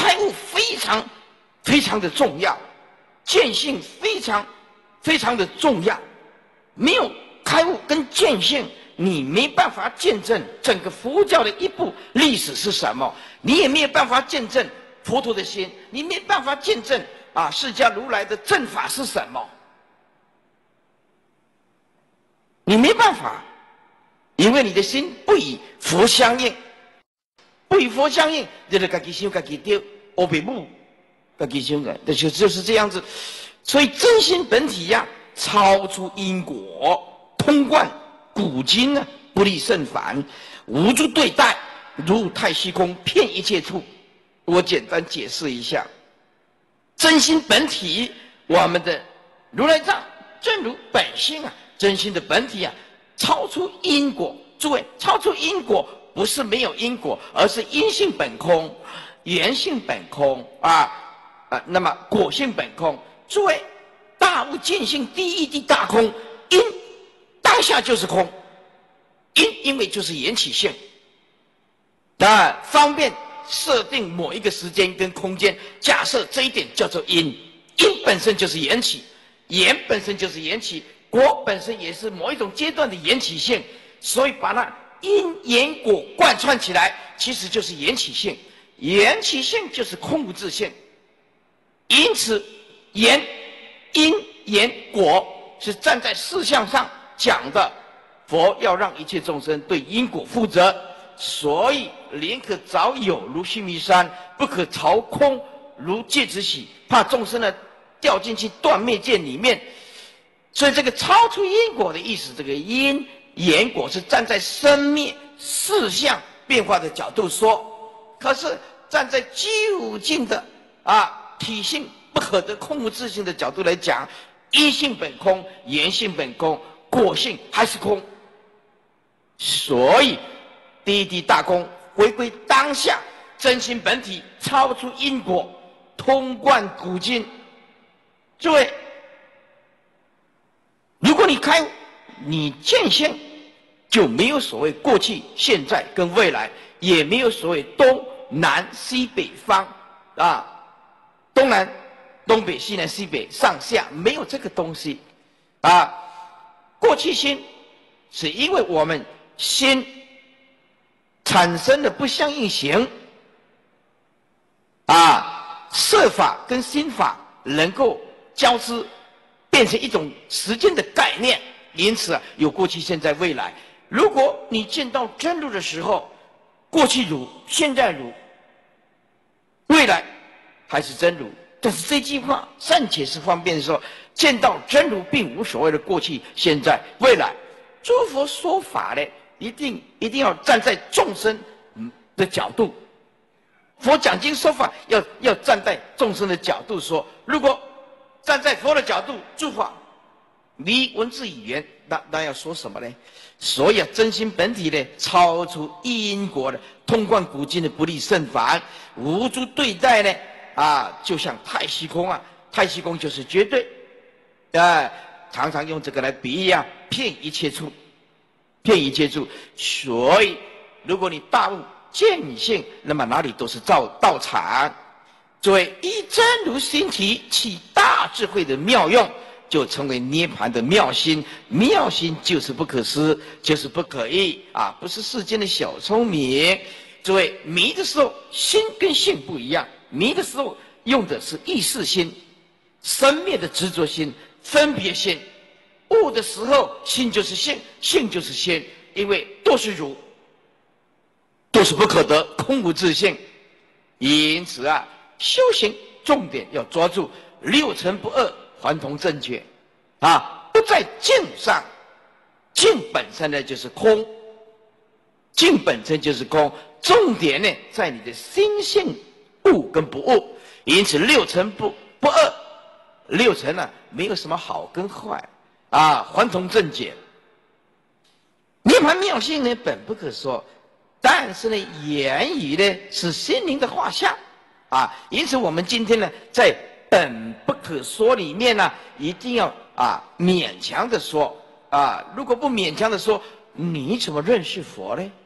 开悟非常的重要，见性非常的重要。没有开悟跟见性，你没办法见证整个佛教的一部历史是什么，你也没有办法见证佛陀的心，你没办法见证释迦如来的正法是什么，你没办法，因为你的心不与佛相应，不与佛相应，就是自己想自己丢，黑白母自己想的，就是这样子。所以真心本体呀，超出因果，通贯古今呢，不立甚凡，无诸对待，如太虚空，遍一切处。我简单解释一下，真心本体，我们的如来藏真如本性真心的本体超出因果。诸位，超出因果不是没有因果，而是因性本空，缘性本空那么果性本空。诸位，大悟见性第一地大空，因当下就是空，因为就是缘起性，方便设定某一个时间跟空间，假设这一点叫做因，因本身就是缘起，缘本身就是缘起，果本身也是某一种阶段的缘起性，所以把那因缘果贯穿起来，其实就是缘起性，缘起性就是空无自性。因此因缘果是站在事项上讲的，佛要让一切众生对因果负责，所以宁可早有如须弥山，不可朝空如芥子洗，怕众生呢掉进去断灭见里面。所以这个超出因果的意思，这个因缘果是站在生灭事项变化的角度说，可是站在究竟的体性不可得空无自性的角度来讲，因性本空，缘性本空，果性还是空。所以第一地大空回归当下，真心本体超出因果，通贯古今。诸位，如果你开悟，你见性，就没有所谓过去、现在跟未来，也没有所谓东南西北方东南、东北、西南、西北、上下，没有这个东西过去心是因为我们心产生的不相应行色法跟心法能够交织，变成一种时间的概念，因此有过去、现在、未来。如果你见到真如的时候，过去如，现在如，未来还是真如。但是这句话暂且是方便说，见到真如并无所谓的过去、现在、未来。诸佛说法呢，一定要站在众生的角度。佛讲经说法要站在众生的角度说。如果站在佛的角度，诸法离文字语言，那要说什么呢？所以真心本体呢，超出因果的，通贯古今的，不立甚凡，无诸对待呢就像太虚空太虚空就是绝对常常用这个来比喻遍一切处，遍一切处。所以如果你大悟见性，那么哪里都是道场。作为依真如心体起大智慧的妙用，就成为涅槃的妙心。妙心就是不可思，就是不可议不是世间的小聪明。诸位，迷的时候心跟性不一样，迷的时候用的是意识心，生灭的执着心、分别心；悟的时候心就是性，性就是心，因为都是如，都是不可得，空无自性。因此修行重点要抓住六尘不二，还同正觉不在境上。境本身呢就是空，境本身就是空，重点呢在你的心性悟跟不悟。因此六尘不二，六尘没有什么好跟坏还同正觉。涅槃妙性呢本不可说，但是呢言语呢是心灵的画像因此我们今天呢在本不可说里面一定要勉强的说如果不勉强的说，你怎么认识佛呢？